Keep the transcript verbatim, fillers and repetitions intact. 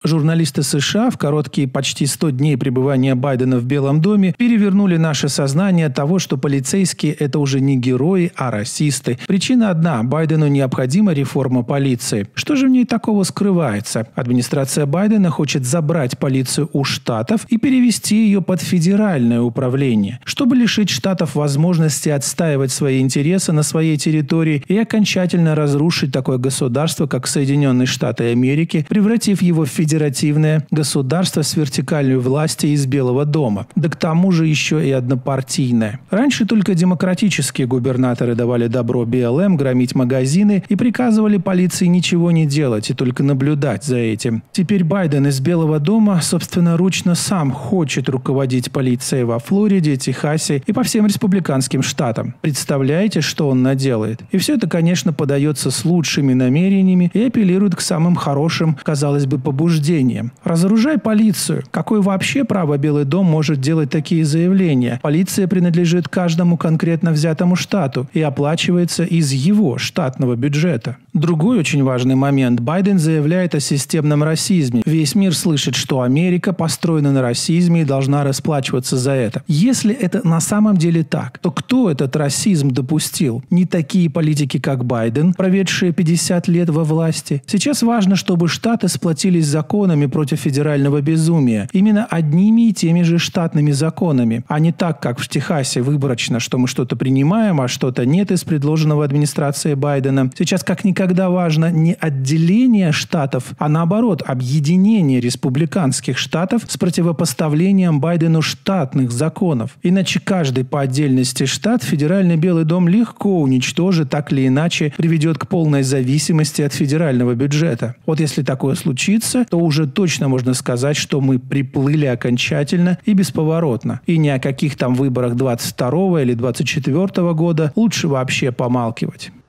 Журналисты США в короткие почти сто дней пребывания Байдена в Белом доме перевернули наше сознание того, что полицейские – это уже не герои, а расисты. Причина одна – Байдену необходима реформа полиции. Что же в ней такого скрывается? Администрация Байдена хочет забрать полицию у штатов и перевести ее под федеральное управление, чтобы лишить штатов возможности отстаивать свои интересы на своей территории и окончательно разрушить такое государство, как Соединенные Штаты Америки, превратив его в федеральное федеративное государство с вертикальной властью из Белого дома. Да к тому же еще и однопартийное. Раньше только демократические губернаторы давали добро бэ эл эм громить магазины и приказывали полиции ничего не делать и только наблюдать за этим. Теперь Байден из Белого дома собственноручно сам хочет руководить полицией во Флориде, Техасе и по всем республиканским штатам. Представляете, что он наделает? И все это, конечно, подается с лучшими намерениями и апеллирует к самым хорошим, казалось бы, побуждениям. Разоружай полицию. Какое вообще право Белый дом может делать такие заявления? Полиция принадлежит каждому конкретно взятому штату и оплачивается из его штатного бюджета. Другой очень важный момент. Байден заявляет о системном расизме. Весь мир слышит, что Америка построена на расизме и должна расплачиваться за это. Если это на самом деле так, то кто этот расизм допустил? Не такие политики, как Байден, проведшие пятьдесят лет во власти. Сейчас важно, чтобы штаты сплотились законами против федерального безумия. Именно одними и теми же штатными законами, а не так, как в Техасе выборочно, что мы что-то принимаем, а что-то нет из предложенного администрацией Байдена. Сейчас как никогда важно не отделение штатов, а наоборот, объединение республиканских штатов с противопоставлением Байдену штатных законов. Иначе каждый по отдельности штат федеральный Белый дом легко уничтожит, так или иначе приведет к полной зависимости от федерального бюджета. Вот если такое случится, то уже точно можно сказать, что мы приплыли окончательно и бесповоротно. И ни о каких там выборах двадцать второго или двадцать четвёртого года лучше вообще помалкивать.